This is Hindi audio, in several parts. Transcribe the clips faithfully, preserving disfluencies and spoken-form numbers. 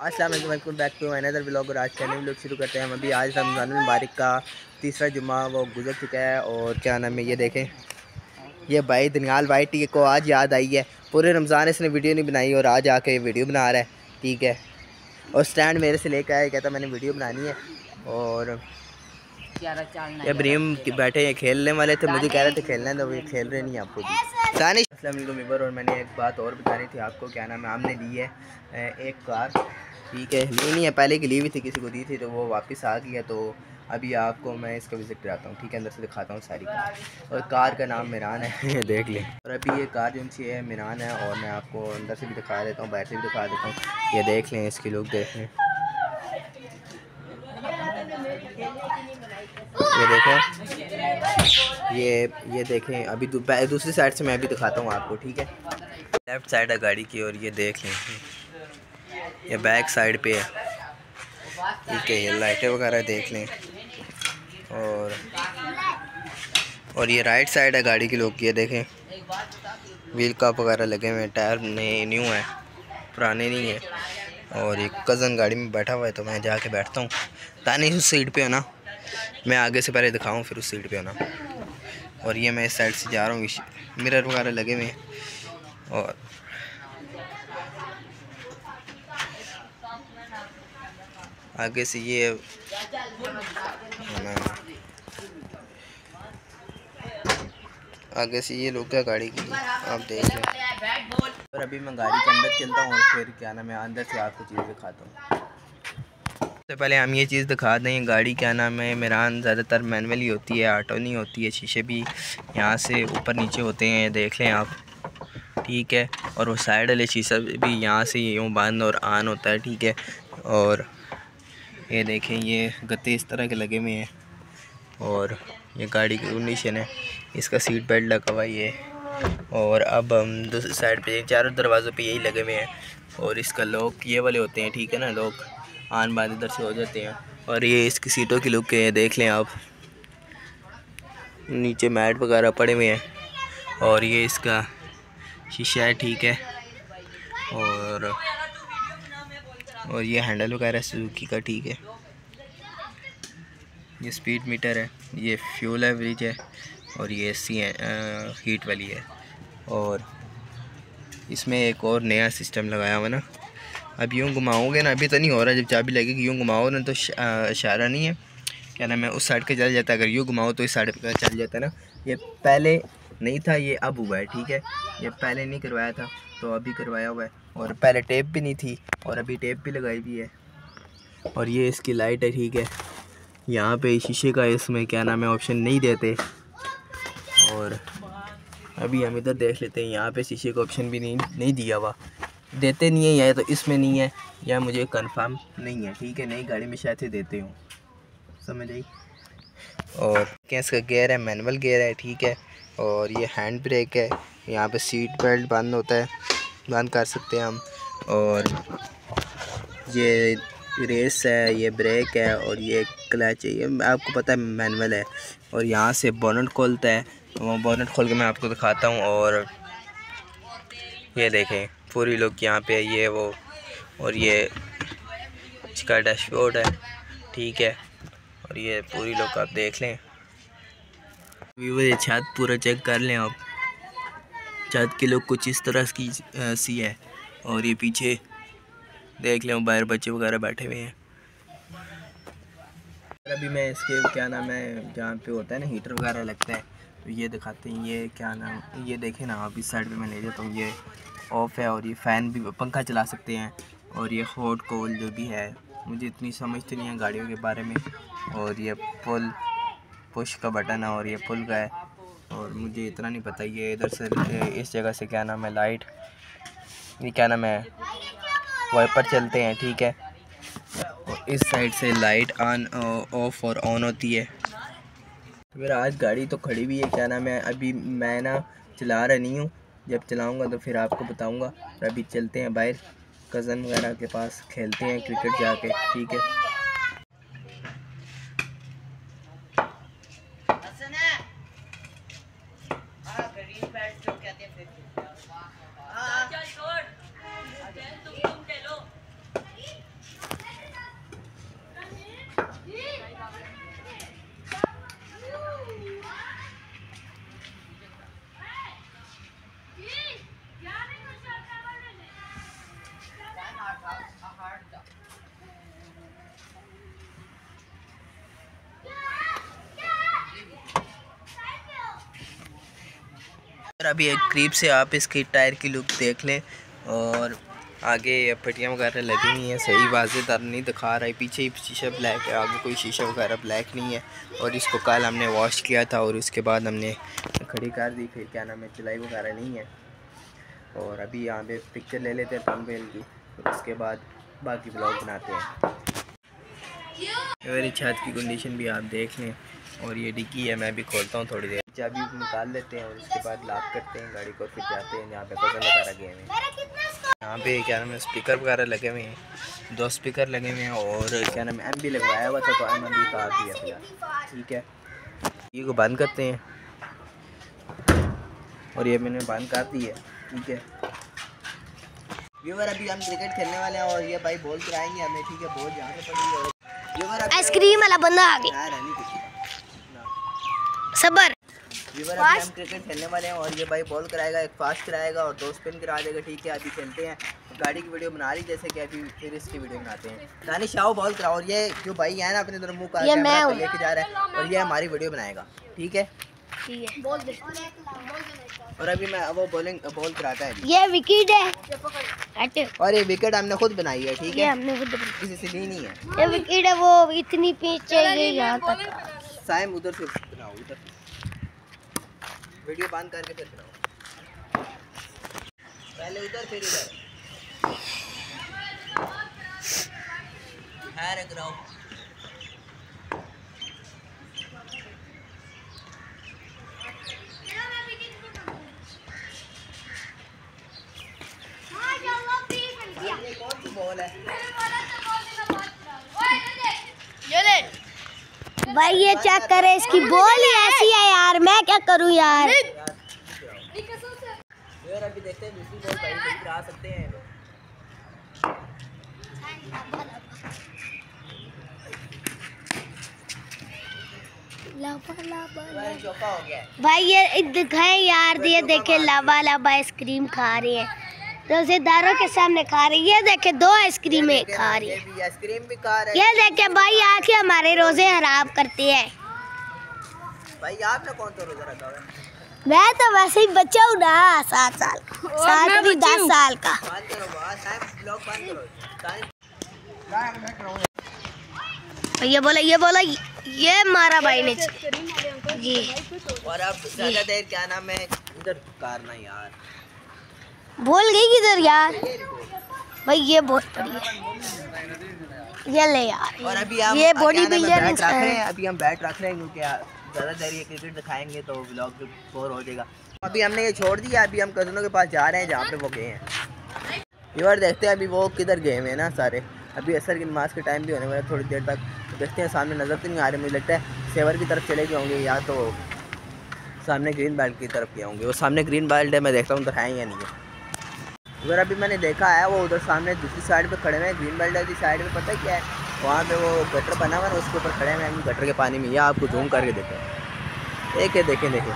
अस्सलाम वालेकुम, welcome back to another vlog. और आज चैनल व्लॉग शुरू करते हैं हम। अभी आज रमज़ान मुबारक का तीसरा जुम्मा वो गुजर चुका है और क्या नाम है, ये देखें, ये भाई दनियाल भाई टी को आज याद आई है। पूरे रमज़ान इसने वीडियो नहीं बनाई और आज आके वीडियो बना रहा है, ठीक है। और स्टैंड मेरे से लेकर आया, कहता मैंने वीडियो बनानी है। और ये ब्रीम बैठे हैं, खेलने वाले थे, मुझे कह रहे थे खेलना है तो ये खेल रहे नहीं आपको भी। दानिश अस्सलाम वालेकुम इबर। और मैंने एक बात और बतानी थी आपको, क्या नाम है, हमने ली है एक कार, ठीक है। ली नहीं है, पहले की ली हुई थी, किसी को दी थी तो वो वापस आ गई है। तो अभी आपको मैं इसका विज़िट कराता हूँ, ठीक है, अंदर से दिखाता हूँ सारी कार। और कार का नाम मिरान है देख लें। और अभी ये कार जो सी है मिरान है, और मैं आपको अंदर से भी दिखा देता हूँ, बाहर से भी दिखा देता हूँ। ये देख लें, इसकी लुक देख लें, ये देखें, ये ये देखें। अभी दूसरी साइड से मैं अभी दिखाता हूँ आपको, ठीक है। लेफ़्ट साइड है गाड़ी की, और ये देख लें, ये बैक साइड पे है, ठीक है। ये लाइटें वगैरह देख लें। और और ये राइट साइड है गाड़ी की लोग, ये देखें, व्हील कप वगैरह लगे हुए हैं, टायर नए न्यू है, पुराने नहीं है। और एक कज़न गाड़ी में बैठा हुआ है, तो मैं जाके बैठता हूँ। तानी उस सीट पे है ना, मैं आगे से पहले दिखाऊँ फिर उस सीट पे होना। और ये मैं इस साइड से जा रहा हूँ, मिरर वगैरह लगे हुए हैं। और आगे से ये आगे से ये लोग क्या गाड़ी की, आप देख लें। और अभी मैं गाड़ी के अंदर चलता हूँ और फिर क्या नाम है, अंदर से आपको चीज़ दिखाता हूँ। सबसे पहले हम ये चीज़ दिखा दें, गाड़ी क्या नाम है मिरान ज़्यादातर मैनुअल ही होती है, ऑटो नहीं होती है। शीशे भी यहाँ से ऊपर नीचे होते हैं, देख लें आप, ठीक है। और वो साइड वाले शीशा भी यहाँ से यूँ बंद और ऑन होता है, ठीक है। और ये देखें, ये गत्ते इस तरह के लगे हुए हैं। और ये गाड़ी की कंडीशन है, इसका सीट बेल्ट लगा हुआ ये। और अब हम दूसरी साइड पे चारों दरवाज़ों पे यही लगे हुए हैं। और इसका लॉक ये वाले होते हैं, ठीक है ना, लॉक आन बान इधर से हो जाते हैं। और ये इसकी सीटों की लुक है, देख लें आप, नीचे मैट वगैरह पड़े हुए हैं। और ये इसका शीशा है, ठीक है। और और ये हैंडल वगैरह सुजुकी का, ठीक है। ये स्पीड मीटर है, ये फ्यूल एवरेज है, और ये सी है, हीट वाली है। और इसमें एक और नया सिस्टम लगाया हुआ ना, अब यूँ घुमाओगे ना, अभी तो नहीं हो रहा, जब चाबी लगेगी यूँ घुमाओ ना तो इशारा नहीं है, क्या नाम है, उस साइड के चल जाता है। अगर यूँ घुमाओ तो इस साइड पे चल जाता है ना। ये पहले नहीं था, ये अब हुआ है, ठीक है। ये पहले नहीं करवाया था, तो अभी करवाया हुआ है। और पहले टेप भी नहीं थी, और अभी टेप भी लगाई हुई है। और ये इसकी लाइट है, ठीक है। यहाँ पे शीशे का इसमें क्या नाम है ऑप्शन नहीं देते। और अभी हम इधर देख लेते हैं, यहाँ पे शीशे का ऑप्शन भी नहीं नहीं दिया हुआ, देते नहीं है, या तो इसमें नहीं है या मुझे कंफर्म नहीं है, ठीक है। नई गाड़ी में शायद ही देते हूँ, समझ आई। और क्या इसका गियर है, मैनुअल गियर है, ठीक है। और ये हैंड ब्रेक है, यहाँ पे सीट बेल्ट बंद होता है, बंद कर सकते हैं हम। और ये रेस है, ये ब्रेक है, और ये क्लच है, ये आपको पता है मैनुअल है। और यहाँ से बोनट खोलता है, वो बोनट खोल के मैं आपको दिखाता हूँ। और ये देखें, पूरी लुक यहाँ पे ये वो, और ये इसका डैशबोर्ड है, ठीक है। और ये पूरी लुक आप देख लें। व्यूअर ये छत पूरा चेक कर लें आप, छत की लुक कुछ इस तरह की सी है। और ये पीछे देख लें, बाहर बच्चे वगैरह बैठे हुए हैं। अभी मैं इसके क्या नाम है, जहाँ पे होता है ना हीटर वगैरह लगता है, तो ये दिखाते हैं। ये क्या नाम, ये देखें ना आप, इस साइड पे मैं ले जाता हूँ, ये ऑफ़ है। और ये फ़ैन भी, पंखा चला सकते हैं। और ये हॉट कोल्ड जो भी है, मुझे इतनी समझ तो नहीं है गाड़ियों के बारे में। और ये पुल पुश का बटन है, और ये पुल का है। और मुझे इतना नहीं पता, ये इधर से इस जगह से क्या नाम है लाइट, ये क्या नाम है वाइपर चलते हैं, ठीक है। और इस साइड से लाइट ऑन ऑफ और ऑन होती है। फिर आज गाड़ी तो खड़ी हुई है, क्या नाम है, अभी मैं ना चला रहा नहीं हूँ, जब चलाऊँगा तो फिर आपको बताऊँगा। और अभी चलते हैं बाहर, कज़न वगैरह के पास खेलते हैं क्रिकेट जाके, ठीक है। अभी एक करीब से आप इसकी टायर की लुक देख लें और आगे पट्टियाँ वगैरह लगी हुई हैं, सही वाज़ेदार नहीं दिखा रहा है। पीछे ही शीशा ब्लैक है, आगे कोई शीशा वगैरह ब्लैक नहीं है। और इसको कल हमने वॉश किया था और उसके बाद हमने खड़ी कर दी, फिर क्या नाम है चलाई वगैरह नहीं है। और अभी यहाँ पे पिक्चर ले लेते हैं थंबनेल की, फिर उसके बाद बाकी ब्लॉग बनाते हैं। मेरी छत की कंडीशन भी आप देख लें। और ये डिक्की है, मैं भी खोलता हूँ थोड़ी देर, चाबी निकाल लेते हैं और उसके बाद लॉक करते हैं गाड़ी को, फिर जाते हैं यहाँ पे कज़न वगैरह गए हुए हैं। यहाँ पे क्या नाम है स्पीकर वगैरह लगे हुए हैं, दो स्पीकर लगे हुए हैं और क्या नाम है एम भी लगवाया हुआ था, तो एम भी उतार दिया फिलहाल। ठीक है, ये को बंद करते हैं और ये मैंने बंद कर दी है। ठीक है व्यूअर, अभी हम क्रिकेट खेलने वाले हैं और ये भाई बॉल कराएंगे हमें। ठीक है, बॉल जहाँ से पड़ी है। आइसक्रीम वाला बंदा आ गया, सबर। व्यूअर, अभी हम क्रिकेट खेलने वाले हैं और ये भाई बॉल कराएगा, एक फास्ट कराएगा और दो स्पिन करा देगा। ठीक है, अभी खेलते हैं। गाड़ी की वीडियो बना रही जैसे कि अभी फिर इसकी वीडियो बनाते हैं। दानिश आओ बॉल कराओ। और ये जो भाई है ना अपने तरफ मुँह का लेके जा रहा है और ये हमारी वीडियो बनाएगा। ठीक है, ठीक है, बॉल दे। और अभी मैं वो बॉलिंग बॉल कराता है। ये विकेट है और ये विकेट हमने खुद बनाई है। ठीक है, हमने खुद बनाई, किसी से ली नहीं है। ये विकेट है, वो इतनी पीछे गई यहाँ तक। साइम उधर से बनाओ, उधर वीडियो बंद करके फिर बनाओ, पहले उधर फिर इधर है कराओ। ये कौन सी बॉल है भाई? ये चेक करे, इसकी बॉल ही ऐसी है यार, मैं क्या करूं यार। यार अभी देखते हैं दूसरी बॉल भाई सही करा सकते हैं। लाबा लाबा चौका हो गया भाई, ये दिखाए यार, ये देखे लाबा लाबा आइसक्रीम खा रही है, रोजेदारों के सामने खा रही है। ये देखे दो आइसक्रीम खा रही है, आइसक्रीम भी खा रहे हैं। ये देखे भाई आके हमारे रोजे हराम करती है। भाई आपने कौन सा रोजा रखा हुआ है? मैं तो वैसे ही बच्चा हूँ ना, सात साल सात भी दस साल का। ये बोला ये बोला ये मारा भाई ने जी। और अब ज्यादा देर क्या नाम है इधर कारना यार, भूल गई किधर यार भाई, ये बहुत बड़ी है, ये ले यार। और अभी हम ये बॉडी बिल्डर रख रहे हैं, अभी हम बैट रख रहे हैं क्योंकि ज़्यादा देर ये क्रिकेट दिखाएंगे तो व्लॉग भी बोर हो जाएगा। अभी हमने ये छोड़ दिया, अभी हम कज़नों के पास जा रहे हैं जहाँ पे वो गए हैं। व्यूअर देखते हैं अभी वो किधर गए हुए हैं ना सारे। अभी असर की नमाज़ के टाइम भी होने वाला थोड़ी देर तक, तो देखते हैं। सामने नज़र तो नहीं आ रहे, मुझे लगता है सेवर की तरफ चले गए होंगे या तो सामने ग्रीन बेल्ट की तरफ गए होंगे। वो सामने ग्रीन बेल्ट है, मैं देखता हूँ उधर है या नहीं है। अगर अभी मैंने देखा है वो उधर सामने दूसरी साइड पे खड़े हुए हैं, ग्रीन बेल्ट की साइड में। पता है क्या है, वहाँ पे वो गटर बना हुआ है, उसके ऊपर खड़े हुए हैं गटर के पानी में। या आपको जूम करके देखें, एक है देखें देखें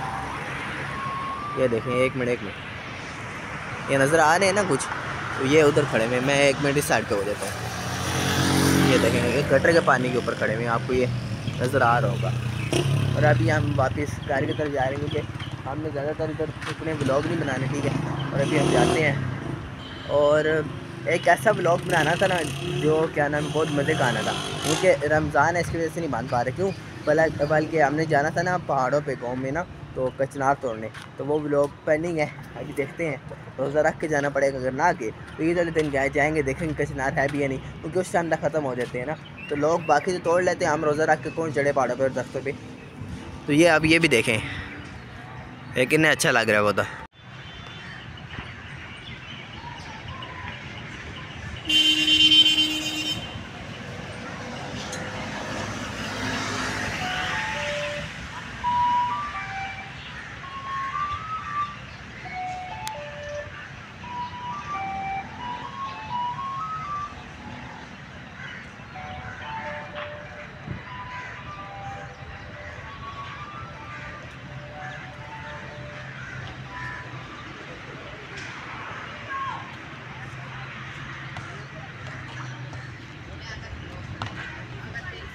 ये देखें, एक मिनट एक मिनट ये नज़र आ रहे हैं ना कुछ, तो ये उधर खड़े हुए। मैं एक मिनट इस साइड पे हो जाता हूँ। ये देखें एक गटर के पानी के ऊपर खड़े हुए हैं, आपको ये नज़र आ रहा होगा। और अभी हम वापस घर की तरफ जा रहे हैं क्योंकि हमने ज़्यादातर इधर इतने ब्लॉग नहीं बनाने। ठीक है, और अभी हम जाते हैं और एक ऐसा ब्लॉग बनाना था ना जो क्या नाम बहुत मज़े का आना था, क्योंकि रमज़ान है इसकी वजह से नहीं बन पा रहे। क्यों बल्कि हमने जाना था ना पहाड़ों पे गांव में ना, तो कचनार तोड़ने, तो वो ब्लॉग पेंडिंग है। अभी देखते हैं, रोज़ा रख के जाना पड़ेगा, अगर ना के तो ये वाले दिन जाए जाएंगे देखेंगे कचनार है भी या नहीं, क्योंकि उस टाइम तक ख़त्म हो जाते हैं ना। तो लोग बाकी से तोड़ लेते हैं, हम रोज़ा रख के कौन चढ़े पहाड़ों पर और दस्तों पर। तो ये अब ये भी देखें, लेकिन अच्छा लग रहा है वो तो।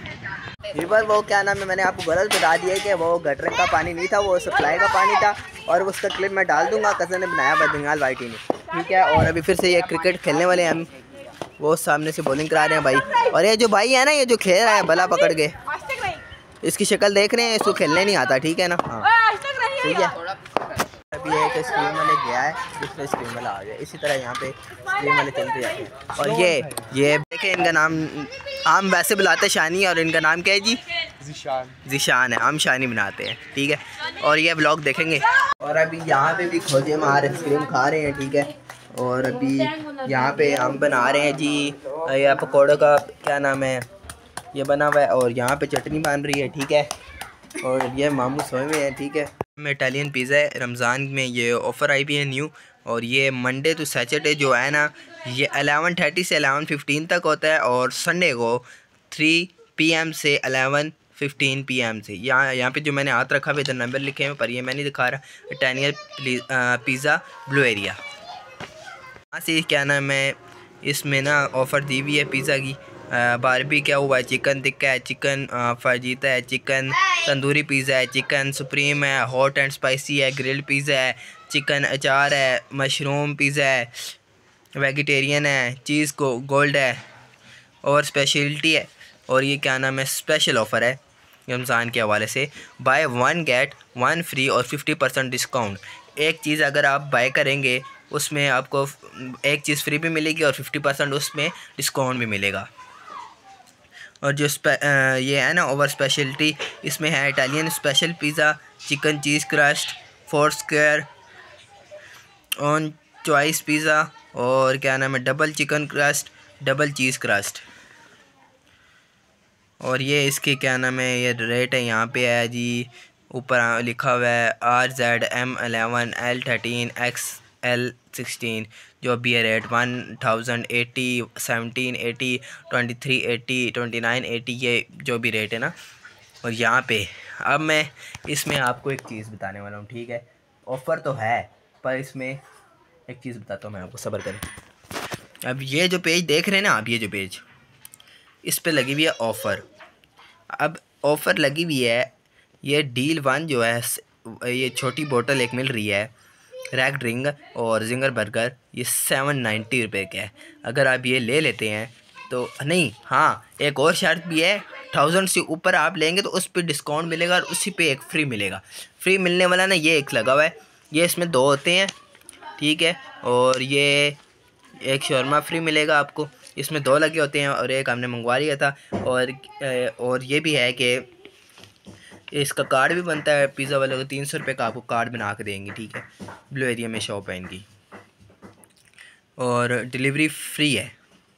रिवर वो क्या नाम है, मैंने आपको गलत बता दिया कि वो गटर का पानी नहीं था, वो सप्लाई का पानी था। और उसका क्लिप मैं डाल दूँगा, कज़न ने बनाया बदंगाल वाइटी ने, ठीक है। और अभी फिर से ये क्रिकेट खेलने वाले हैं हम, वो सामने से बॉलिंग करा रहे हैं भाई। और ये जो भाई है ना, ये जो खेल रहा है बला पकड़ के, इसकी शक्ल देख रहे हैं, इसको खेलने नहीं आता, ठीक है ना। हाँ ठीक है। अभी एक स्क्रीन वाले गया है, दूसरे स्क्रीन वाला आ गया, इसी तरह यहाँ पे स्क्रीन वाले चलते जाते हैं। और ये ये देखें, इनका नाम हम वैसे बुलाते हैं शानी, और इनका नाम क्या है जी? ज़ीशान। ज़ीशान है, हम शानी बनाते हैं, ठीक है। और ये ब्लॉग देखेंगे। और अभी यहाँ पे भी खोजे मार आइसक्रीम खा रहे हैं, ठीक है। और अभी यहाँ पे हम बना रहे हैं जी, यह पकौड़ों का क्या नाम है, ये बना हुआ है। और यहाँ पे चटनी बन रही है, ठीक है। और ये मामू सोए हुए हैं, ठीक है। में इटालियन पिज़्ज़ा है, रमज़ान में ये ऑफ़र आई भी है न्यू। और ये मंडे टू सैटरडे जो है ना, ये एलेवन थर्टी से एलेवन फिफ्टीन तक होता है। और संडे को थ्री पी एम से एलेवन फिफ्टीन पी एम से। यहाँ यहाँ पे जो मैंने हाथ रखा हुआ इधर नंबर लिखे हैं, पर ये मैं नहीं दिखा रहा। इटालियन पिज़्ज़ा ब्लू एरिया, यहाँ से क्या नाम है, इसमें ना ऑफ़र दी हुई है पिज़्ज़ा की। बारबी क्या हुआ है, चिकन टिक्का है, चिकन फाजीता है, चिकन तंदूरी पिज़्ज़ा है, चिकन सुप्रीम है, हॉट एंड स्पाइसी है, ग्रिल्ड पिज़्ज़ा है, चिकन अचार है, मशरूम पिज़्ज़ा है, वेजिटेरियन है, चीज़ को गोल्ड है, और स्पेशलिटी है। और ये क्या नाम है, स्पेशल ऑफ़र है रमज़ान के हवाले से, buy one get one free और फिफ्टी परसेंट डिस्काउंट। एक चीज़ अगर आप बाय करेंगे उसमें आपको एक चीज़ फ्री भी मिलेगी और फिफ्टी परसेंट उसमें डिस्काउंट भी मिलेगा। और जो ये है ना ओवर स्पेशलिटी, इसमें है Italian special pizza, chicken cheese crust, four square on choice pizza, और क्या नाम है, double chicken crust, double cheese crust. और ये इसके क्या नाम है, ये रेट है यहाँ पे है जी, ऊपर लिखा हुआ है R Z M eleven L thirteen X L sixteen, जो अभी है rate one thousand eighty, seventeen eighty, twenty three eighty, twenty nine eighty, ये जो भी रेट है ना। और यहाँ पे अब मैं इसमें आपको एक चीज़ बताने वाला हूँ, ठीक है। ऑफ़र तो है, पर इसमें एक चीज़ बताता हूँ मैं आपको, सब्र करें। अब ये जो पेज देख रहे हैं ना आप, ये जो पेज, इस पे लगी हुई है ऑफ़र। अब ऑफ़र लगी हुई है, ये डील वन जो है, ये छोटी बोतल एक मिल रही है रैक ड्रिंक और जिंगर बर्गर, ये सेवन नाइन्टी रुपये का है। अगर आप ये ले लेते हैं तो नहीं, हाँ एक और शर्त भी है, थाउजेंड से ऊपर आप लेंगे तो उस पर डिस्काउंट मिलेगा और उसी पे एक फ्री मिलेगा। फ्री मिलने वाला ना ये एक लगा हुआ है, ये इसमें दो होते हैं, ठीक है। और ये एक शौरमा फ्री मिलेगा आपको, इसमें दो लगे होते हैं और एक हमने मंगवा लिया था। और और ये भी है कि इसका कार्ड भी बनता है, पिज़्ज़ा वाले को तीन सौ रुपये का आपको कार्ड बना के देंगे, ठीक है। ब्लू एरिया में शॉप है इनकी, और डिलीवरी फ्री है।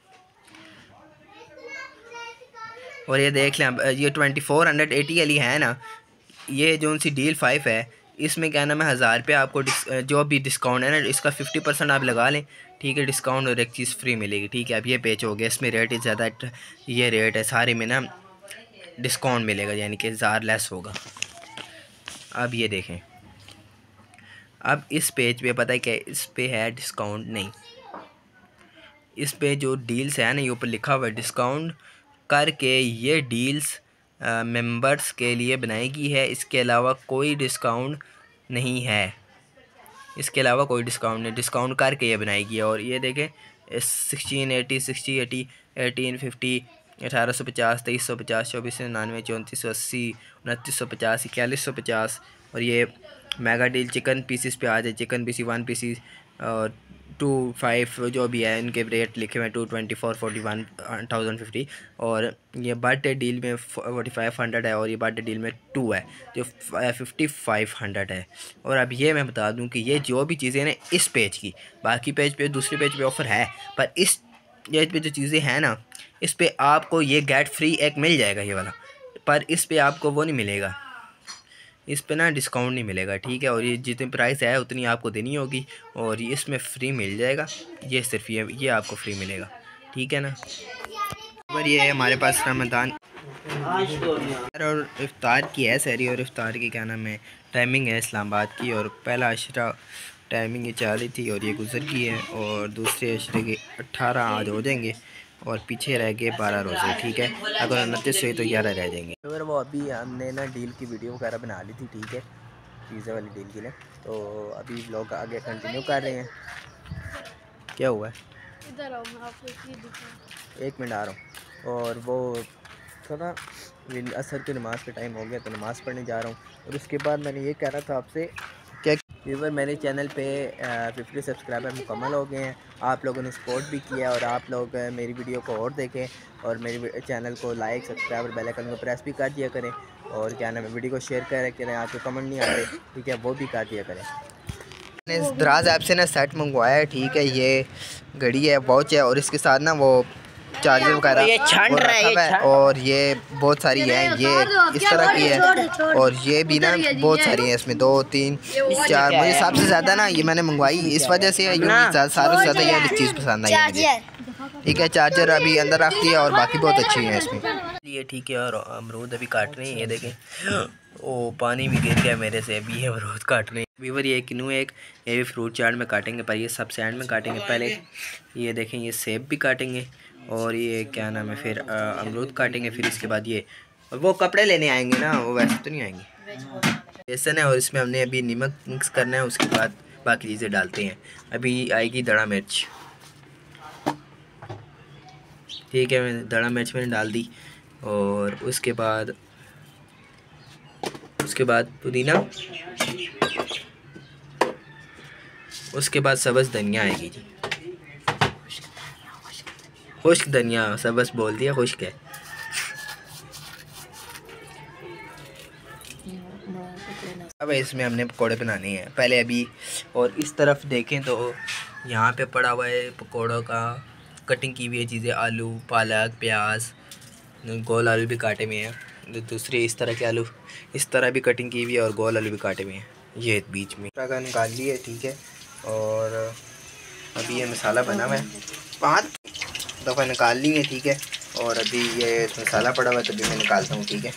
और ये देख लें, ये ट्वेंटी फोर हंड्रेड एटी वाली है ना, ये जो उनसी डील फाइव है, इसमें क्या नाम है, हज़ार रुपये आपको जो भी डिस्काउंट है ना, इसका फिफ्टी परसेंट आप लगा लें, ठीक है, डिस्काउंट और एक चीज़ फ्री मिलेगी, ठीक है। अब ये पेज हो गया, इसमें रेट ज़्यादा, ये रेट है, सारे में ना डिस्काउंट मिलेगा, यानी कि हज़ार लेस होगा। अब ये देखें, अब इस पेज पे पता है क्या, इस पे है डिस्काउंट नहीं, इस पे जो डील्स है ना, ये ऊपर लिखा हुआ है डिस्काउंट करके, ये डील्स मेंबर्स के लिए बनाई गई है, इसके अलावा कोई डिस्काउंट नहीं है, इसके अलावा कोई डिस्काउंट नहीं, डिस्काउंट करके ये बनाई गई है। और ये देखें, sixteen eighty, sixty eighty, eighteen fifty, अठारह सौ पचास, तेईस सौ पचास, चौबीस सौ निन्यानवे, चौंतीस सौ अस्सी, उनतीस सौ पचास, इक्यालीस सौ पचास। और ये मेगा डील चिकन पीसीस पे आ जाए, चिकन पीसी वन पीसीस और टू फाइव जो भी है, इनके रेट लिखे हुए हैं two twenty four, forty one, thousand fifty. और ये बर्थडे डील में फोर्टी फाइव हंड्रेड है, और ये बर्थडे डील में टू है जो फिफ्टी फाइव हंड्रेड है। और अब ये मैं बता दूं कि ये जो भी चीज़ें हैं इस पेज की, बाकी पेज पे दूसरे पेज पे ऑफ़र है, पर इस पेज पे जो चीज़ें हैं ना, इस पे आपको ये गेट फ्री एक मिल जाएगा ये वाला, पर इस पे आपको वो नहीं मिलेगा, इस पे ना डिस्काउंट नहीं मिलेगा, ठीक है। और ये जितनी प्राइस है उतनी आपको देनी होगी, और ये इसमें फ्री मिल जाएगा, ये सिर्फ ये ये आपको फ्री मिलेगा, ठीक है ना। और ये है हमारे पास रमज़ान और इफ्तार की है सहरी, और इफ्तार की क्या नाम है टाइमिंग है इस्लामाबाद की, और पहला अशरा टाइमिंग ये चाह रही थी और ये गुजर गई है, और दूसरे अशरे के अट्ठारह आज हो जाएंगे, और पीछे रह गए बारह रोज़े, ठीक है। अगर उनतीस हुई तो ग्यारह रह जाएंगे। फिर वो अभी हमने ना डील की वीडियो वगैरह बना ली थी, ठीक है। पिज़्ज़ा वाली डील के लिए। तो अभी व्लॉग आगे कंटिन्यू कर रहे हैं। क्या हुआ है? इधर आओ, मैं आपको एक चीज़ दिखाऊं। एक मिनट आ रहा हूँ। और वो थोड़ा असर की नमाज़ का टाइम हो गया तो नमाज़ पढ़ने जा रहा हूँ। और उसके बाद मैंने ये कह रहा था आपसे, क्या व्यूवर मेरे चैनल पे फिफ्टी सब्सक्राइबर मुकम्मल हो गए हैं। आप लोगों ने सपोर्ट भी किया और आप लोग मेरी वीडियो को और देखें और मेरे चैनल को लाइक सब्सक्राइब और बेल आइकन को प्रेस भी कर दिया करें। और क्या नाम है, वीडियो को शेयर करें करें आपको कमेंट नहीं आते, ठीक है, वो भी कर दिया करें। मैंने इस दराज ऐप से ना सेट मंगवाया है, ठीक है, ये घड़ी है, वॉच है और इसके साथ ना वो चार्जर वगैरह ये छंड रहा है, ये और ये बहुत सारी है, ये इस तरह की है और ये भी ना बहुत सारी है, इसमें दो तीन चार, मुझे सबसे ज़्यादा ना ये मैंने मंगवाई इस वजह से सारों से ज़्यादा ये चीज़ पसंद आई है मुझे, ठीक है। चार्जर अभी अंदर रख दिया और बाकी बहुत अच्छी है इसमें, ये ठीक है। और अमरूद अभी काट रहे हैं, ये देखें, ओ पानी भी गिर गया मेरे से, अभी ये अमरूद काट रहे हैं। व्यूवर ये किनू एक ये भी फ्रूट चाट में काटेंगे, पर ये सब सैंड में काटेंगे पहले। ये देखें, ये सेब भी काटेंगे और ये क्या नाम है, फिर अमरूद काटेंगे, फिर इसके बाद ये वो कपड़े लेने आएंगे ना, वो वैसे तो नहीं आएंगे। बेसन है और इसमें हमने अभी नमक मिक्स करना है, उसके बाद बाकी चीज़ें डालते हैं। अभी आएगी दड़ा मिर्च, ठीक है, मैंने दड़ा मिर्च मैंने डाल दी और उसके बाद उसके बाद पुदीना, उसके बाद सब्ज़ धनिया आएगी जी, खुश्क धनिया, सब्ज़ बोल दिया, खुश्क है। अब इसमें हमने पकोड़े बनाने हैं पहले अभी। और इस तरफ देखें तो यहाँ पे पड़ा हुआ है पकोड़ों का कटिंग की हुई है चीज़ें, आलू, पालक, प्याज, गोल आलू भी काटे हुए हैं, दूसरे इस तरह के आलू इस तरह भी कटिंग की हुई है और गोल आलू भी काटे हुए हैं, ये बीच में का निकाल लिए, ठीक है। और अभी ये मसाला बना हुआ है, पाँच दफ़ा निकाल ली है, ठीक है। और अभी ये मसाला पड़ा हुआ है तो अभी मैं निकालता हूँ, ठीक है।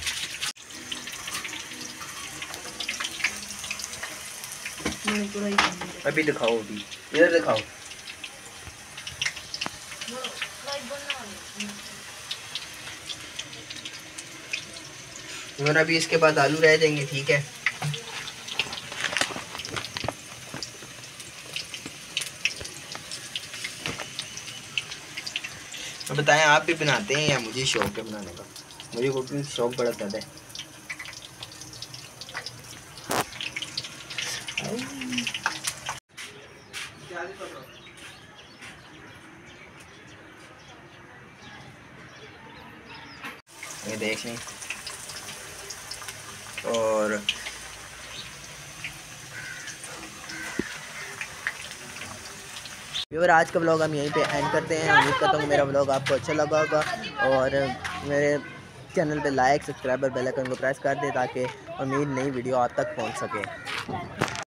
अभी दिखाओ, अभी इधर दिखाओ। और अभी इसके बाद आलू रह जाएंगे, ठीक है। तो बताएं, आप भी बनाते हैं या मुझे शौक है बनाने का? मुझे कुकिंग शौक बड़ा ज़्यादा है। ये देख लें। और व्यूअर आज का व्लॉग हम यहीं पे एंड करते हैं। उम्मीद करता हूँ मेरा व्लॉग आपको अच्छा लगा होगा और मेरे चैनल पे लाइक सब्सक्राइब और बेल आइकन को प्रेस कर दें ताकि उम्मीद नई वीडियो आप तक पहुँच सके।